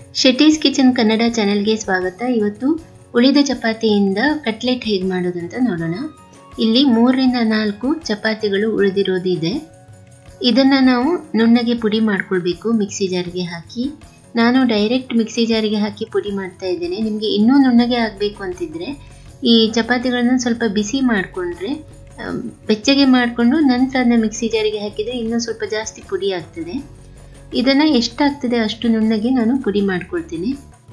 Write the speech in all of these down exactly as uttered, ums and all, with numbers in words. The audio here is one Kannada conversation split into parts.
ಶೆಟ್ಟೀಸ್ ಕಿಚನ್ ಕನ್ನಡ ಚಾನೆಲ್ಗೆ ಸ್ವಾಗತ. ಇವತ್ತು ಉಳಿದ ಚಪಾತಿಯಿಂದ ಕಟ್ಲೆಟ್ ಹೇಗೆ ಮಾಡೋದಂತ ನೋಡೋಣ. ಇಲ್ಲಿ ಮೂರರಿಂದ ನಾಲ್ಕು ಚಪಾತಿಗಳು ಉಳಿದಿರೋದಿದೆ. ಇದನ್ನು ನಾವು ನುಣ್ಣಗೆ ಪುಡಿ ಮಾಡ್ಕೊಳ್ಬೇಕು ಮಿಕ್ಸಿ ಜಾರಿಗೆ ಹಾಕಿ. ನಾನು ಡೈರೆಕ್ಟ್ ಮಿಕ್ಸಿ ಜಾರಿಗೆ ಹಾಕಿ ಪುಡಿ ಮಾಡ್ತಾ ಇದ್ದೇನೆ. ನಿಮಗೆ ಇನ್ನೂ ನುಣ್ಣಗೆ ಆಗಬೇಕು ಅಂತಿದ್ರೆ ಈ ಚಪಾತಿಗಳನ್ನು ಸ್ವಲ್ಪ ಬಿಸಿ ಮಾಡಿಕೊಂಡ್ರೆ ಬೆಚ್ಚಗೆ ಮಾಡಿಕೊಂಡು ನಂತರ ಅದನ್ನ ಮಿಕ್ಸಿ ಜಾರಿಗೆ ಹಾಕಿದರೆ ಇನ್ನೂ ಸ್ವಲ್ಪ ಜಾಸ್ತಿ ಪುಡಿ ಆಗ್ತದೆ. ಇದನ್ನು ಎಷ್ಟಾಗ್ತದೆ ಅಷ್ಟು ನುಣ್ಣಗೆ ನಾನು ಪುಡಿ ಮಾಡ್ಕೊಳ್ತೀನಿ.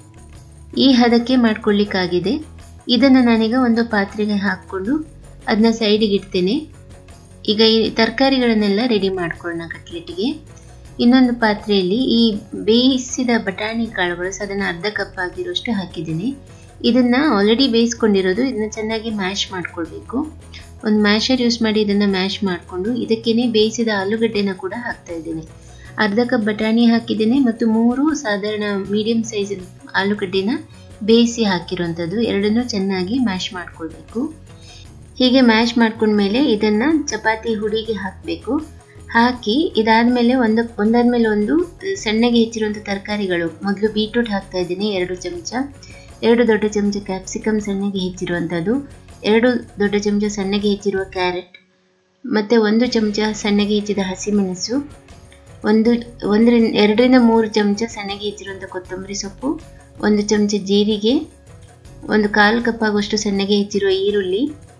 ಈ ಹದಕ್ಕೆ ಮಾಡ್ಕೊಳ್ಳಿಕ್ಕಾಗಿದೆ. ಇದನ್ನು ನಾನೀಗ ಒಂದು ಪಾತ್ರೆಗೆ ಹಾಕ್ಕೊಂಡು ಅದನ್ನ ಸೈಡಿಗೆ ಇಡ್ತೇನೆ. ಈಗ ಈ ತರಕಾರಿಗಳನ್ನೆಲ್ಲ ರೆಡಿ ಮಾಡ್ಕೊಳ್ಳೋಣ ಕಟ್ಲೆಟ್ಗೆ. ಇನ್ನೊಂದು ಪಾತ್ರೆಯಲ್ಲಿ ಈ ಬೇಯಿಸಿದ ಬಟಾಣಿ ಕಾಳುಗಳು ಅದನ್ನು ಅರ್ಧ ಕಪ್ ಆಗಿರೋಷ್ಟು ಹಾಕಿದ್ದೀನಿ. ಇದನ್ನು ಆಲ್ರೆಡಿ ಬೇಯಿಸ್ಕೊಂಡಿರೋದು. ಇದನ್ನು ಚೆನ್ನಾಗಿ ಮ್ಯಾಶ್ ಮಾಡ್ಕೊಳ್ಬೇಕು. ಒಂದು ಮ್ಯಾಶರ್ ಯೂಸ್ ಮಾಡಿ ಇದನ್ನು ಮ್ಯಾಶ್ ಮಾಡಿಕೊಂಡು ಇದಕ್ಕೇನೆ ಬೇಯಿಸಿದ ಆಲೂಗಡ್ಡೆನ ಕೂಡ ಹಾಕ್ತಾ ಇದ್ದೀನಿ. ಅರ್ಧ ಕಪ್ ಬಟಾಣಿ ಹಾಕಿದ್ದೇನೆ ಮತ್ತು ಮೂರು ಸಾಧಾರಣ ಮೀಡಿಯಂ ಸೈಜ್ ಆಲೂಗಡ್ಡೆನ ಬೇಯಿಸಿ ಹಾಕಿರುವಂಥದ್ದು. ಎರಡನ್ನೂ ಚೆನ್ನಾಗಿ ಮ್ಯಾಶ್ ಮಾಡ್ಕೊಳ್ಬೇಕು. ಹೀಗೆ ಮ್ಯಾಶ್ ಮಾಡ್ಕೊಂಡ್ಮೇಲೆ ಇದನ್ನು ಚಪಾತಿ ಹುಡಿಗೆ ಹಾಕಬೇಕು. ಹಾಕಿ ಇದಾದಮೇಲೆ ಒಂದು ಒಂದಾದ್ಮೇಲೆ ಒಂದು ಸಣ್ಣಗೆ ಹೆಚ್ಚಿರುವಂಥ ತರಕಾರಿಗಳು. ಮೊದಲು ಬೀಟ್ರೂಟ್ ಹಾಕ್ತಾ ಇದ್ದೀನಿ ಎರಡು ಚಮಚ, ಎರಡು ದೊಡ್ಡ ಚಮಚ ಕ್ಯಾಪ್ಸಿಕಮ್ ಸಣ್ಣಗೆ ಹೆಚ್ಚಿರುವಂಥದ್ದು, ಎರಡು ದೊಡ್ಡ ಚಮಚ ಸಣ್ಣಗೆ ಹೆಚ್ಚಿರುವ ಕ್ಯಾರೆಟ್, ಮತ್ತು ಒಂದು ಚಮಚ ಸಣ್ಣಗೆ ಹೆಚ್ಚಿದ ಹಸಿಮೆಣಸು, ಒಂದು ಒಂದರಿಂದ ಎರಡರಿಂದ ಮೂರು ಚಮಚ ಸಣ್ಣಗೆ ಹೆಚ್ಚಿರುವಂಥ ಕೊತ್ತಂಬರಿ ಸೊಪ್ಪು, ಒಂದು ಚಮಚ ಜೀರಿಗೆ, ಒಂದು ಕಾಲು ಕಪ್ ಆಗುವಷ್ಟು ಸಣ್ಣಗೆ ಹೆಚ್ಚಿರುವ ಈರುಳ್ಳಿ,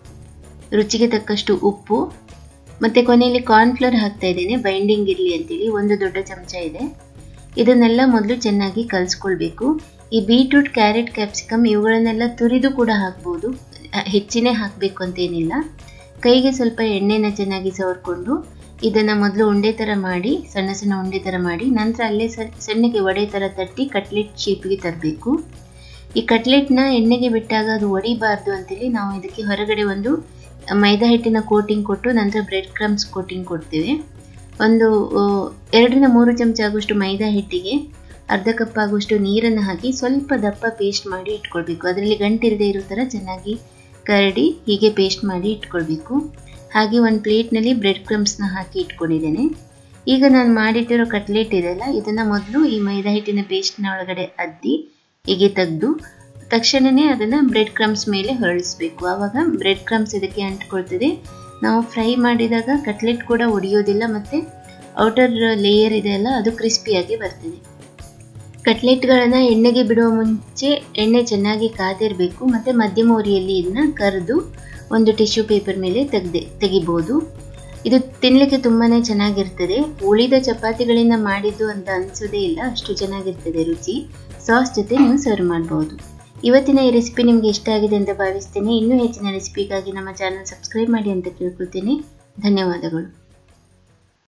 ರುಚಿಗೆ ತಕ್ಕಷ್ಟು ಉಪ್ಪು, ಮತ್ತು ಕೊನೆಯಲ್ಲಿ ಕಾರ್ನ್ಫ್ಲವರ್ ಹಾಕ್ತಾ ಇದ್ದೇನೆ ಬೈಂಡಿಂಗ್ ಇರಲಿ ಅಂತೇಳಿ. ಒಂದು ದೊಡ್ಡ ಚಮಚ ಇದೆ. ಇದನ್ನೆಲ್ಲ ಮೊದಲು ಚೆನ್ನಾಗಿ ಕಲಿಸ್ಕೊಳ್ಬೇಕು. ಈ ಬೀಟ್ರೂಟ್, ಕ್ಯಾರೆಟ್, ಕ್ಯಾಪ್ಸಿಕಮ್ ಇವುಗಳನ್ನೆಲ್ಲ ತುರಿದು ಕೂಡ ಹಾಕ್ಬೋದು, ಹೆಚ್ಚಿನೇ ಹಾಕಬೇಕು ಅಂತೇನಿಲ್ಲ. ಕೈಗೆ ಸ್ವಲ್ಪ ಎಣ್ಣೆನ ಚೆನ್ನಾಗಿ ಸವರ್ಕೊಂಡು ಇದನ್ನು ಮೊದಲು ಉಂಡೆ ಥರ ಮಾಡಿ ಸಣ್ಣ ಸಣ್ಣ ಉಂಡೆ ಥರ ಮಾಡಿ ನಂತರ ಅಲ್ಲೇ ಸಣ್ಣಗೆ ವಡೆ ಥರ ತಟ್ಟಿ ಕಟ್ಲೆಟ್ ಶೇಪಿಗೆ ತರಬೇಕು. ಈ ಕಟ್ಲೆಟ್ನ ಎಣ್ಣೆಗೆ ಬಿಟ್ಟಾಗ ಅದು ಒಡಿಬಾರ್ದು ಅಂತೇಳಿ ನಾವು ಇದಕ್ಕೆ ಹೊರಗಡೆ ಒಂದು ಮೈದಾ ಹಿಟ್ಟಿನ ಕೋಟಿಂಗ್ ಕೊಟ್ಟು ನಂತರ ಬ್ರೆಡ್ ಕ್ರಮ್ಸ್ ಕೋಟಿಂಗ್ ಕೊಡ್ತೇವೆ. ಒಂದು ಎರಡರಿಂದ ಮೂರು ಚಮಚ ಆಗುವಷ್ಟು ಮೈದಾ ಹಿಟ್ಟಿಗೆ ಅರ್ಧ ಕಪ್ ಆಗುವಷ್ಟು ನೀರನ್ನು ಹಾಕಿ ಸ್ವಲ್ಪ ದಪ್ಪ ಪೇಸ್ಟ್ ಮಾಡಿ ಇಟ್ಕೊಳ್ಬೇಕು. ಅದರಲ್ಲಿ ಗಂಟಿರದೇ ಇರೋ ಥರ ಚೆನ್ನಾಗಿ ಕರಡಿ ಹೀಗೆ ಪೇಸ್ಟ್ ಮಾಡಿ ಇಟ್ಕೊಳ್ಬೇಕು. ಹಾಗೆ ಒಂದು ಪ್ಲೇಟ್ನಲ್ಲಿ ಬ್ರೆಡ್ ಕ್ರಮ್ಸ್ನ ಹಾಕಿ ಇಟ್ಕೊಂಡಿದ್ದೇನೆ. ಈಗ ನಾನು ಮಾಡಿಟ್ಟಿರೋ ಕಟ್ಲೆಟ್ ಇದೆಯಲ್ಲ, ಇದನ್ನು ಮೊದಲು ಈ ಮೈದಾ ಹಿಟ್ಟಿನ ಪೇಸ್ಟ್ನ ಒಳಗಡೆ ಅದ್ದಿ ಹೀಗೆ ತೆಗೆದು ತಕ್ಷಣವೇ ಅದನ್ನು ಬ್ರೆಡ್ ಕ್ರಮ್ಸ್ ಮೇಲೆ ಹೊರಳಿಸ್ಬೇಕು. ಆವಾಗ ಬ್ರೆಡ್ ಕ್ರಮ್ಸ್ ಇದಕ್ಕೆ ಅಂಟ್ಕೊಳ್ತದೆ. ನಾವು ಫ್ರೈ ಮಾಡಿದಾಗ ಕಟ್ಲೆಟ್ ಕೂಡ ಒಡೆಯೋದಿಲ್ಲ ಮತ್ತು ಔಟರ್ ಲೇಯರ್ ಇದೆಯಲ್ಲ ಅದು ಕ್ರಿಸ್ಪಿಯಾಗಿ ಬರ್ತದೆ. ಕಟ್ಲೆಟ್ಗಳನ್ನು ಎಣ್ಣೆಗೆ ಬಿಡುವ ಮುಂಚೆ ಎಣ್ಣೆ ಚೆನ್ನಾಗಿ ಕಾದಿರಬೇಕು ಮತ್ತು ಮಧ್ಯಮ ಉರಿಯಲ್ಲಿ ಇದನ್ನ ಕರೆದು ಒಂದು ಟಿಶ್ಯೂ ಪೇಪರ್ ಮೇಲೆ ತೆಗೆದೆ ತೆಗಿಬೋದು. ಇದು ತಿನ್ನಲಿಕ್ಕೆ ತುಂಬಾ ಚೆನ್ನಾಗಿರ್ತದೆ. ಉಳಿದ ಚಪಾತಿಗಳಿಂದ ಮಾಡಿದ್ದು ಅಂತ ಅನಿಸೋದೇ ಇಲ್ಲ, ಅಷ್ಟು ಚೆನ್ನಾಗಿರ್ತದೆ ರುಚಿ. ಸಾಸ್ ಜೊತೆ ನೀವು ಸರ್ವ್ ಮಾಡ್ಬೋದು. ಇವತ್ತಿನ ಈ ರೆಸಿಪಿ ನಿಮಗೆ ಇಷ್ಟ ಆಗಿದೆ ಅಂತ ಭಾವಿಸ್ತೇನೆ. ಇನ್ನೂ ಹೆಚ್ಚಿನ ರೆಸಿಪಿಗಾಗಿ ನಮ್ಮ ಚಾನಲ್ ಸಬ್ಸ್ಕ್ರೈಬ್ ಮಾಡಿ ಅಂತ ಕೇಳ್ಕೊಳ್ತೇನೆ. ಧನ್ಯವಾದಗಳು.